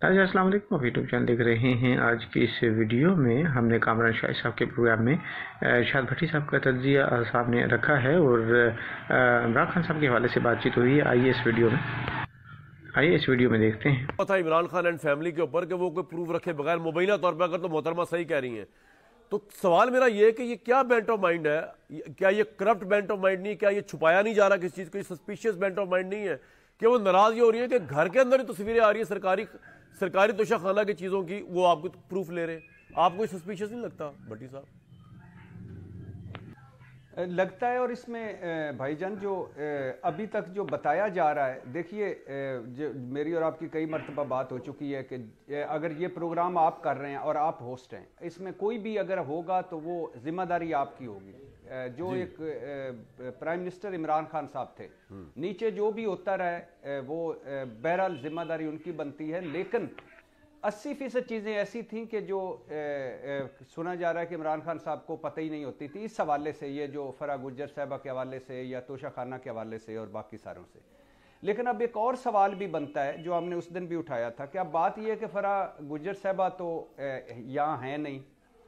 جی السلام علیکم، آپ یوٹیوب چینل دیکھ رہے ہیں۔ آج کی اس ویڈیو میں ہم نے کامران شاہی صاحب کے پروگرام میں ارشاد بھٹی صاحب کا تجزیہ سامنے رکھا ہے اور عمران خان صاحب کے حوالے سے بات چیت ہوئی ہے۔ آئیے اس ویڈیو میں دیکھتے ہیں۔ تھا عمران خان اینڈ فیملی کے اوپر کہ وہ کوئی پروف رکھے بغیر مبینہ طور پہ، اگر تو محترمہ صحیح کہہ رہی ہیں تو سوال میرا یہ ہے کہ یہ کیا بینٹ آف مائنڈ ہے؟ کیا یہ کرپٹ بینٹ آف مائنڈ نہیں؟ کیا یہ چھپایا نہیں جا رہا کسی چیز کو؟ یہ سسپیشیس بینٹ آف مائنڈ نہیں ہے کہ وہ ناراض یہ ہو رہی ہے کہ گھر کے اندر ہی تصویریں آ رہی ہیں سرکاری توشہ خانہ کی چیزوں کی، وہ آپ کو پروف لے رہے ہیں؟ آپ کو یہ سسپیشیس نہیں لگتا بھٹی صاحب؟ لگتا ہے، اور اس میں بھائی جان جو ابھی تک جو بتایا جا رہا ہے، دیکھیے میری اور آپ کی کئی مرتبہ بات ہو چکی ہے کہ اگر یہ پروگرام آپ کر رہے ہیں اور آپ ہوسٹ ہیں، اس میں کوئی بھی اگر ہوگا تو وہ ذمہ داری آپ کی ہوگی۔ جو ایک پرائم منسٹر عمران خان صاحب تھے، نیچے جو بھی ہوتا رہے وہ بہرحال ذمہ داری ان کی بنتی ہے، لیکن 80% چیزیں ایسی تھیں کہ جو سنا جا رہا ہے کہ عمران خان صاحب کو پتہ ہی نہیں ہوتی تھی، اس حوالے سے، یہ جو فرح گجر صاحبہ کے حوالے سے یا توشہ خانہ کے حوالے سے اور باقی ساروں سے۔ لیکن اب ایک اور سوال بھی بنتا ہے جو ہم نے اس دن بھی اٹھایا تھا کہ اب بات یہ ہے کہ فرح گجر صاحبہ تو یہاں ہیں نہیں،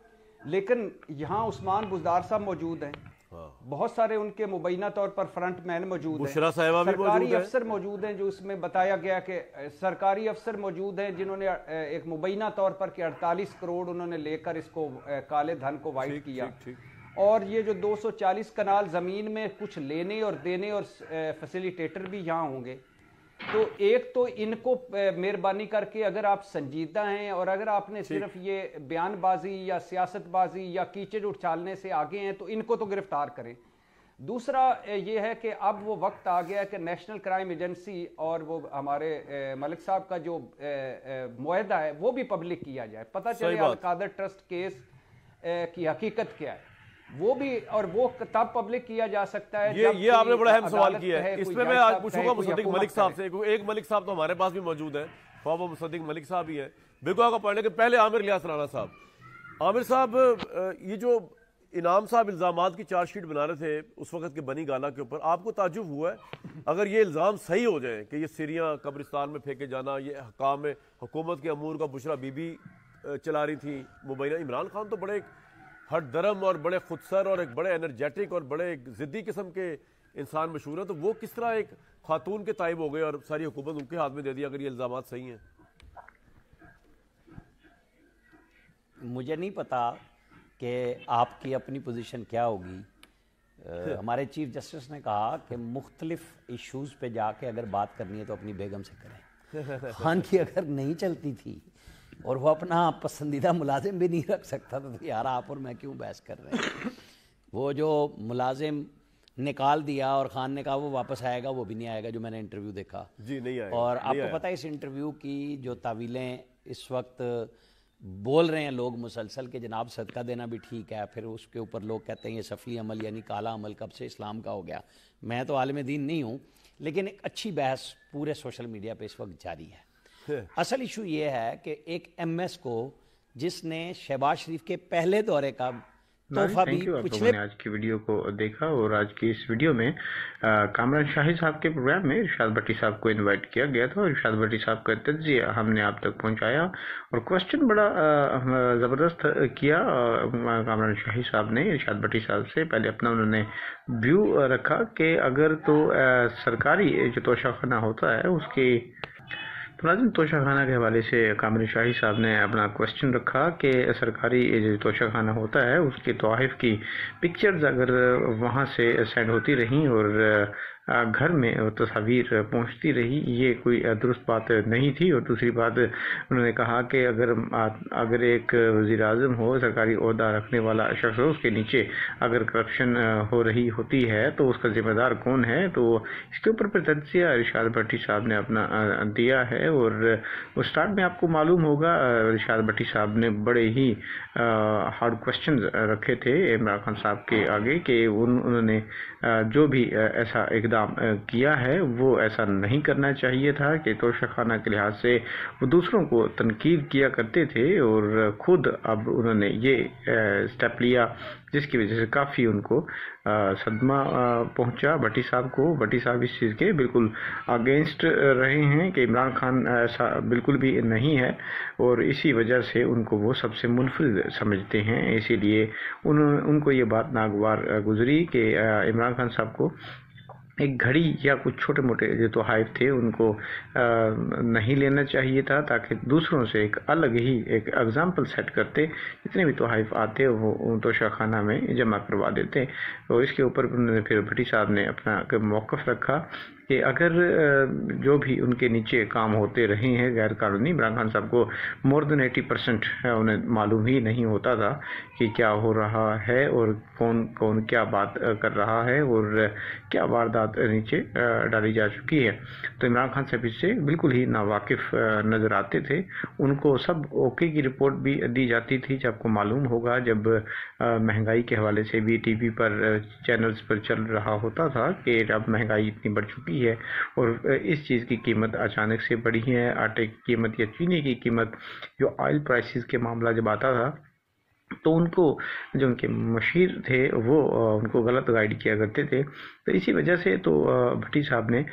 لیکن یہاں عثمان بزدار صاحب موجود ہیں، بہت سارے ان کے مبینہ طور پر فرنٹ مین موجود ہیں، سرکاری افسر موجود ہیں، جو اس میں بتایا گیا کہ سرکاری افسر موجود ہیں جنہوں نے ایک مبینہ طور پر کہ 48 کروڑ انہوں نے لے کر اس کو کالے دھن کو وائٹ کیا، اور یہ جو 240 کنال زمین میں کچھ لینے اور دینے اور فیسیلیٹیٹر بھی یہاں ہوں گے۔ تو ایک تو ان کو مہربانی کر کے اگر آپ سنجیدہ ہیں اور اگر آپ نے صرف یہ بیان بازی یا سیاست بازی یا کیچڑ اچھالنے سے آگے ہیں تو ان کو تو گرفتار کریں۔ دوسرا یہ ہے کہ اب وہ وقت آ گیا کہ نیشنل کرائم ایجنسی اور وہ ہمارے ملک صاحب کا جو معاہدہ ہے وہ بھی پبلک کیا جائے، پتہ چلے القادر ٹرسٹ کیس کی حقیقت کیا ہے، وہ بھی، اور وہ تب پبلک کیا جا سکتا ہے۔ یہ آپ نے بڑا اہم سوال کیا ہے، اس میں آج پوچھوں گا مصدق ملک صاحب سے۔ ایک ملک صاحب تو ہمارے پاس بھی موجود ہیں، خواب و مصدق ملک صاحب ہی ہیں، بالکل آپ کو پڑھنے کے پہلے عامر الیاس رانا صاحب۔ عامر صاحب، یہ جو انعام صاحب الزامات کی چارج شیٹ بنا رہے تھے اس وقت کے بنی گالا کے اوپر، آپ کو تعجب ہوا ہے اگر یہ الزام صحیح ہو جائیں کہ یہ سیریاں قبرستان میں پھینکے جانا، یہ حکام حکومت کے امور کا بشرا بی بی چلا رہی تھی مبینہ؟ عمران خان تو بڑے ہٹ درم اور بڑے خودسر اور ایک بڑے انرجیٹک اور بڑے ضدی قسم کے انسان مشہور ہیں، تو وہ کس طرح ایک خاتون کے تائب ہو گئے اور ساری حکومت ان کے ہاتھ میں دے دی اگر یہ الزامات صحیح ہیں؟ مجھے نہیں پتا کہ آپ کی اپنی پوزیشن کیا ہوگی۔ ہمارے چیف جسٹس نے کہا کہ مختلف ایشوز پہ جا کے اگر بات کرنی ہے تو اپنی بیگم سے کریں۔ خان کی اگر نہیں چلتی تھی اور وہ اپنا پسندیدہ ملازم بھی نہیں رکھ سکتا تو یار آپ اور میں کیوں بحث کر رہے ہیں؟ وہ جو ملازم نکال دیا اور خان نے کہا وہ واپس آئے گا، وہ بھی نہیں آئے گا، جو میں نے انٹرویو دیکھا جی نہیں آئے گا۔ اور آپ کو پتہ ہے اس انٹرویو کی جو تعویلیں اس وقت بول رہے ہیں لوگ مسلسل کہ جناب صدقہ دینا بھی ٹھیک ہے، پھر اس کے اوپر لوگ کہتے ہیں یہ صفی عمل یعنی کالا عمل کب سے اسلام کا ہو گیا۔ میں تو عالم دین نہیں ہوں، لیکن ایک اچھی بحث پورے سوشل میڈیا پہ اس وقت جاری ہے۔ اصل ایشو یہ ہے کہ ایک ایم ایس کو جس نے شہباز شریف کے پہلے دورے کا تحفہ بھی پچھلے آج کی ویڈیو کو دیکھا، اور آج کی اس ویڈیو میں کامران شاہی صاحب کے پروگرام میں ارشاد بھٹی صاحب کو انوائٹ کیا گیا تھا اور ارشاد بھٹی صاحب کا تجزیہ ہم نے آپ تک پہنچایا، اور کوسچن بڑا زبردست کیا کامران شاہی صاحب نے ارشاد بھٹی صاحب سے۔ پہلے اپنا انہوں نے ویو رکھا کہ اگر تو سرکاری جو توشہ خانہ ہوتا ہے اس کی ملازم توشہ خانہ کے حوالے سے کامران شاہی صاحب نے اپنا کوسچن رکھا کہ سرکاری جو توشہ خانہ ہوتا ہے اس کے تحائف کی پکچرز اگر وہاں سے سینڈ ہوتی رہیں اور گھر میں تصاویر پہنچتی رہی، یہ کوئی درست بات نہیں تھی۔ اور دوسری بات انہوں نے کہا کہ اگر ایک وزیر اعظم ہو، سرکاری عہدہ رکھنے والا شخص ہو، اس کے نیچے اگر کرپشن ہو رہی ہوتی ہے تو اس کا ذمہ دار کون ہے؟ تو اس کے اوپر پھر تجزیہ ارشاد بھٹی صاحب نے اپنا دیا ہے، اور اسٹارٹ میں آپ کو معلوم ہوگا ارشاد بھٹی صاحب نے بڑے ہی ہارڈ کوسچنز رکھے تھے عمران خان صاحب کے آگے کہ انہوں نے جو بھی ایسا اقدام کام کیا ہے وہ ایسا نہیں کرنا چاہیے تھا کہ توشہ خانہ کے لحاظ سے وہ دوسروں کو تنقید کیا کرتے تھے، اور خود اب انہوں نے یہ سٹیپ لیا جس کی وجہ سے کافی ان کو صدمہ پہنچا بھٹی صاحب کو۔ بھٹی صاحب اس چیز کے بالکل اگینسٹ رہے ہیں کہ عمران خان ایسا بالکل بھی نہیں ہے، اور اسی وجہ سے ان کو وہ سب سے منفرد سمجھتے ہیں۔ اسی لیے ان کو یہ بات ناگوار گزری کہ عمران خان صاحب کو ایک گھڑی یا کچھ چھوٹے موٹے جو تحائف تھے ان کو نہیں لینا چاہیے تھا، تاکہ دوسروں سے ایک الگ ہی ایک ایگزامپل سیٹ کرتے، جتنے بھی تحائف آتے وہ توشہ خانہ میں جمع کروا دیتے۔ تو اس کے اوپر انہوں نے پھر بھٹی صاحب نے اپنا موقف رکھا کہ اگر جو بھی ان کے نیچے کام ہوتے رہے ہیں غیر قانونی، عمران خان صاحب کو مور دین 80% انہیں معلوم ہی نہیں ہوتا تھا کہ کیا ہو رہا ہے اور کون کیا بات کر رہا ہے اور کیا واردات نیچے ڈالی جا چکی ہے۔ تو عمران خان صاحب اس سے بالکل ہی ناواقف نظر آتے تھے۔ ان کو سب اوکے کی رپورٹ بھی دی جاتی تھی، جب کو معلوم ہوگا، جب مہنگائی کے حوالے سے بھی ٹی وی پر چینلز پر چل رہا ہوتا تھا کہ اب مہنگائی اتنی بڑھ چکی ہے اور اس چیز کی قیمت اچانک سے بڑھی ہے، آٹے کی قیمت یا چینی کی قیمت، جو آئل پرائسز کے معاملہ جب آتا تھا تو ان کو جو ان کے مشیر تھے وہ ان کو غلط گائیڈ کیا کرتے تھے۔ تو اسی وجہ سے تو بھٹی صاحب نے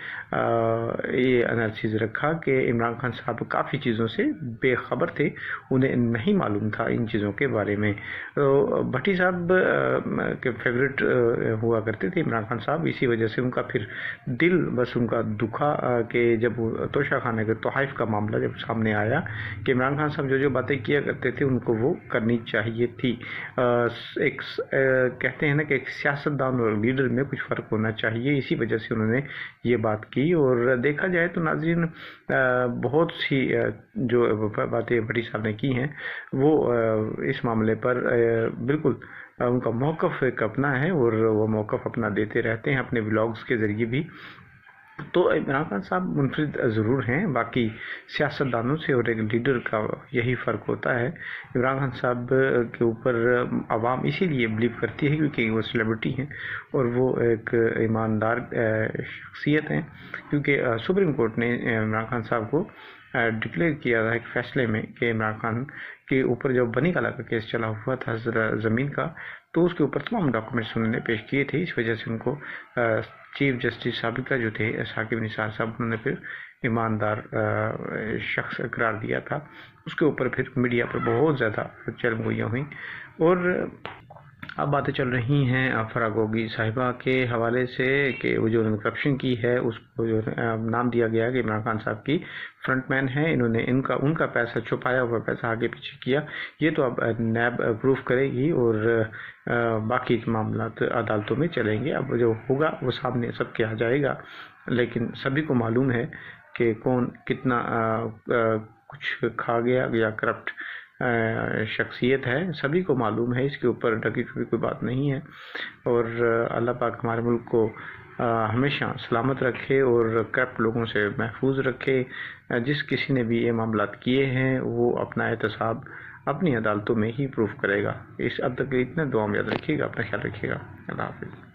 یہ انالیسز رکھا کہ عمران خان صاحب کافی چیزوں سے بے خبر تھے، انہیں نہیں معلوم تھا ان چیزوں کے بارے میں۔ تو بھٹی صاحب کے فیوریٹ ہوا کرتے تھے عمران خان صاحب، اسی وجہ سے ان کا پھر دل بس ان کا دکھا کہ جب توشہ خانہ کے تحائف کا معاملہ جب سامنے آیا کہ عمران خان صاحب جو باتیں کیا کرتے تھے ان کو وہ کرنی چاہیے تھی۔ ایک کہتے ہیں نا کہ ایک سیاستدان اور لیڈر میں کچھ فرق ہونا چاہیے، اسی وجہ سے انہوں نے یہ بات کی۔ اور دیکھا جائے تو ناظرین بہت سی جو باتیں بھٹی صاحب نے کی ہیں وہ اس معاملے پر بالکل ان کا موقف ایک اپنا ہے اور وہ موقف اپنا دیتے رہتے ہیں اپنے ولاگز کے ذریعے بھی۔ تو عمران خان صاحب منفرد ضرور ہیں باقی سیاستدانوں سے، اور ایک لیڈر کا یہی فرق ہوتا ہے۔ عمران خان صاحب کے اوپر عوام اسی لیے بلیو کرتی ہے کیونکہ وہ سیلیبریٹی ہیں اور وہ ایک ایماندار شخصیت ہیں، کیونکہ سپریم کورٹ نے عمران خان صاحب کو ڈکلیئر کیا تھا ایک فیصلے میں کہ عمران خان کے اوپر جو بنی کالا کا کیس چلا ہوا تھا زمین کا، تو اس کے اوپر تمام ڈاکومنٹس انہوں نے پیش کیے تھے، اس وجہ سے ان کو چیف جسٹس سابقہ جو تھے ثاقب نثار صاحب، انہوں نے پھر ایماندار شخص قرار دیا تھا۔ اس کے اوپر پھر میڈیا پر بہت زیادہ چرم گوئیاں ہوئیں، اور اب باتیں چل رہی ہیں فرح گوگی صاحبہ کے حوالے سے کہ وہ جو انہوں نے کرپشن کی ہے اس کو جو نام دیا گیا کہ عمران خان صاحب کی فرنٹ مین ہے، انہوں نے ان کا پیسہ چھپایا ہوا پیسہ آگے پیچھے کیا، یہ تو اب نیب پروف کرے گی اور باقی معاملات عدالتوں میں چلیں گے۔ اب جو ہوگا وہ سامنے سب کے آ جائے گا، لیکن سبھی کو معلوم ہے کہ کون کتنا کچھ کھا گیا یا کرپٹ شخصیت ہے، سبھی کو معلوم ہے، اس کے اوپر ڈکی چھپی کوئی بات نہیں ہے۔ اور اللہ پاک ہمارے ملک کو ہمیشہ سلامت رکھے اور کرپٹ لوگوں سے محفوظ رکھے۔ جس کسی نے بھی یہ معاملات کیے ہیں وہ اپنا احتساب اپنی عدالتوں میں ہی پروف کرے گا۔ اب تک اتنے دعا میں یاد رکھیے گا، اپنا خیال رکھیے گا۔ اللہ حافظ۔